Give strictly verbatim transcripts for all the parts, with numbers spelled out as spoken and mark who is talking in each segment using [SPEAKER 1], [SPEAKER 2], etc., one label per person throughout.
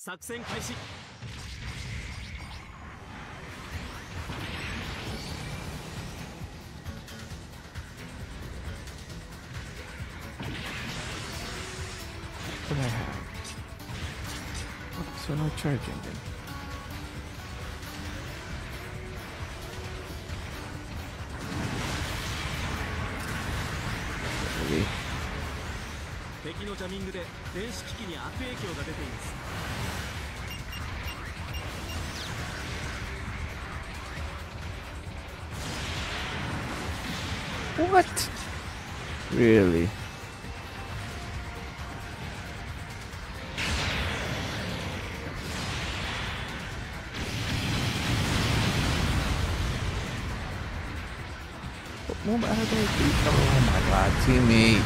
[SPEAKER 1] 作戦開始。
[SPEAKER 2] What do I have? Oh, so no charge engine. Really?
[SPEAKER 1] 敵のジャミングで電子機器に悪影響が出ています。
[SPEAKER 2] What? Really? Move out of there, please. Oh my god, teammate.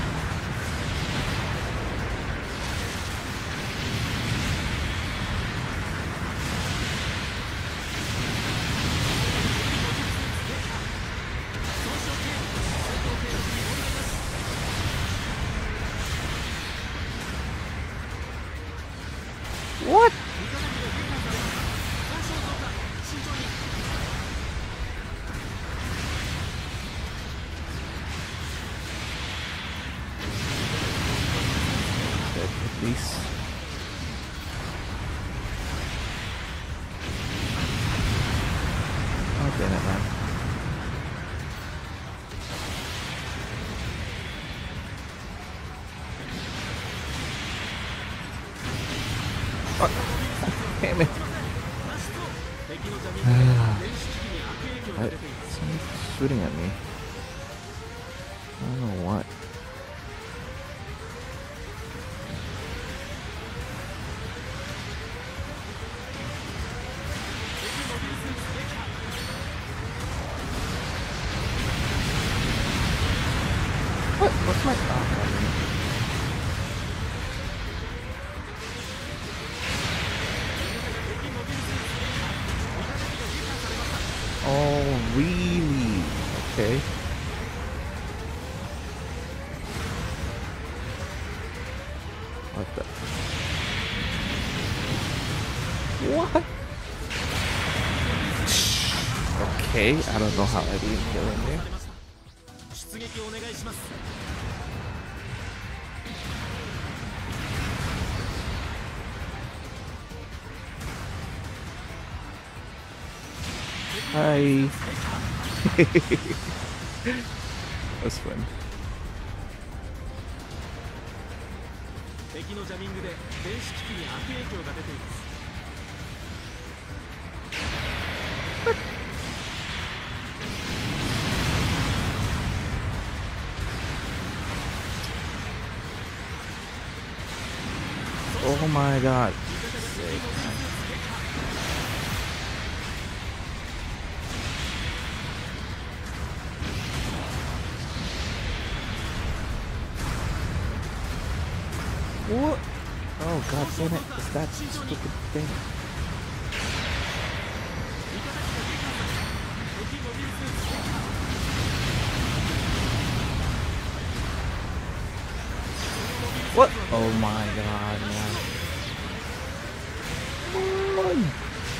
[SPEAKER 2] What? At least. Oh, damn it, man. Oh, damn it. I, someone's shooting at me. I don't know what. What? What's my... Oh, oh, really? Okay. What the... What? Okay, I don't know how I didn't kill him there. Hi. That was fun. Oh my god. What? Oh god damn it, it's that stupid thing. What? Oh my god, man. Run.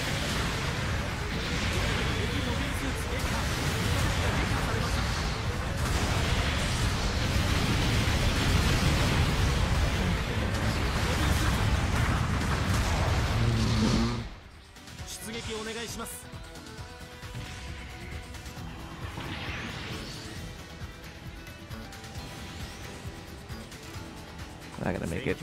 [SPEAKER 2] I'm not gonna make it.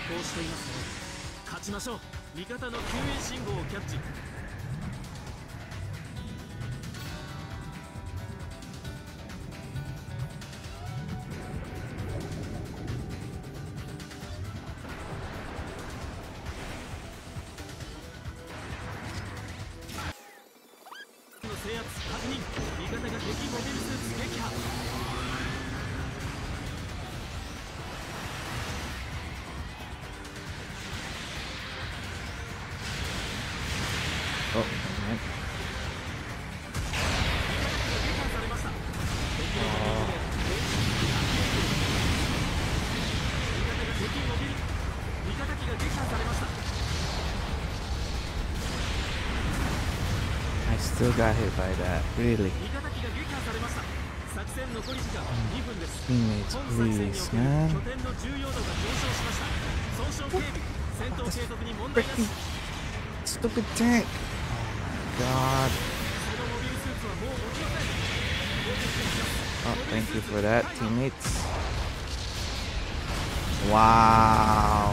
[SPEAKER 2] Oh, man. still got hit by that. Really?
[SPEAKER 1] 味方機が撃破されました。作戦残り時間にふんです。
[SPEAKER 2] Teammates,
[SPEAKER 1] 本作戦に
[SPEAKER 2] please,
[SPEAKER 1] おける
[SPEAKER 2] man.
[SPEAKER 1] 拠点の重要度が上昇しました。損傷警備、戦闘継続に問題なし。
[SPEAKER 2] Stupid tank. Oh my god.
[SPEAKER 1] このモビルスーツはもう持ちません。
[SPEAKER 2] Oh, thank you for that, teammates. Wow.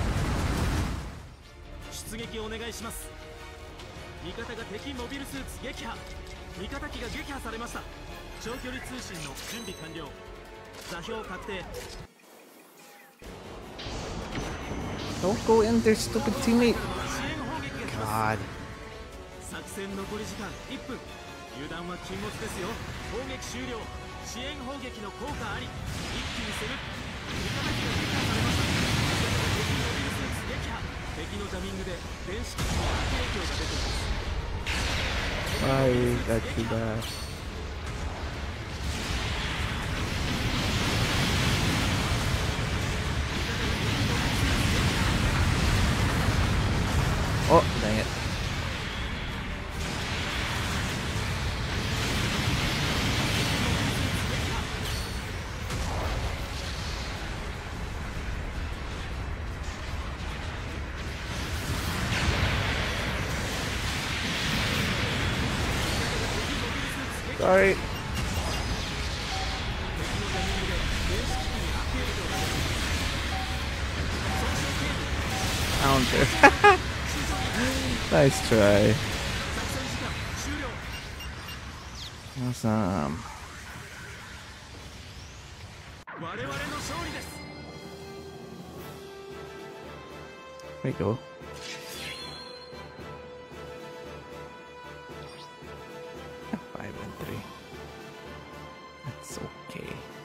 [SPEAKER 1] 出撃お願いします。味方が敵モビルスーツ撃破。味方機が撃破されました。長距離通信の準備完了。座標確定。
[SPEAKER 2] Don't go in there, stupid teammate.
[SPEAKER 1] 支援砲撃が来ます。
[SPEAKER 2] God.
[SPEAKER 1] 作戦残り時間いっぷん。油断は禁物ですよ。砲撃終了。支援砲撃の効果あり。一気に攻め。味方機が撃破されました。敵モビルスーツ撃破。敵のジャミングで電子機器に悪影響が出ています。
[SPEAKER 2] Why is that too bad? Oh, dang it. Sorry. Counter. Nice try. Awesome. There you go. Five and three. That's okay.